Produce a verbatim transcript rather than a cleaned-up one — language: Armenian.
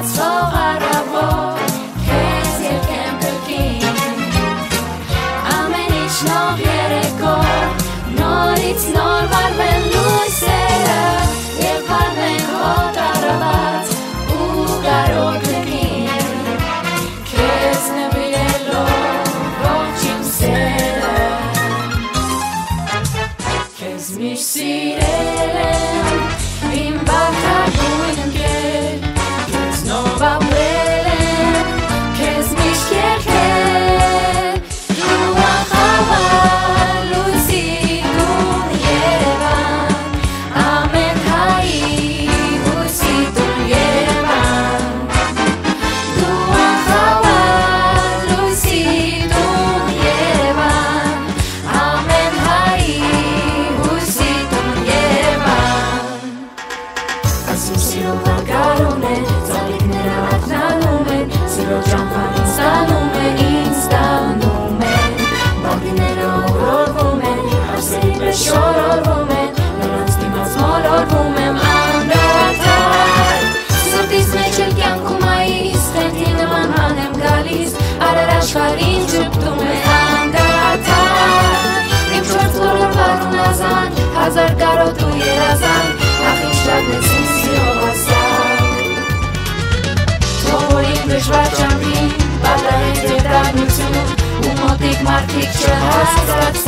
բացող առավոտ քեզ երկեմ կրկին ամեն ինչ նոր երեկո նորից նոր վարվեն լույսերը եւ վարվեն հոտ առավոտ ու կարոտ կրկին քեզ նվիրելով ողջ իմ սերը քեզ միշտ սիրել եմ իմ բախագույն ընկեր Քեզ նոր ապրել եմ, քեզ միշտ երգել Դու ախավար լույսի տուն Երևան Ամեն հայի հույսի տուն Երևան Դու ախավար լույսի տուն Երևան Ամեն հայի հույսի տուն Երևան Ասում սիրո վարգարում են, ծալիկները ակնանում են Սիրո ճամփան ինձ տանում են, ինձ տանում են Բաղիները օրորվում են, հարսերի պես շորորվում են Նրանց դիմաց մոլորվում եմ անդադար Սրտիս մեջ էլ կյանքում այիս, տենթի նման ման եմ գալիս Արար աշխարհին ճպտում է անդադար Իմ չորս բոլոր վարուն ազան, հազար կարոտ ու երազան Ախ ինչ լավնեցին սիրով ասան Թողորին դժվար ճամփին, պատահեց ետրագություն Ու մոտիկ մարդիկ չհասկացան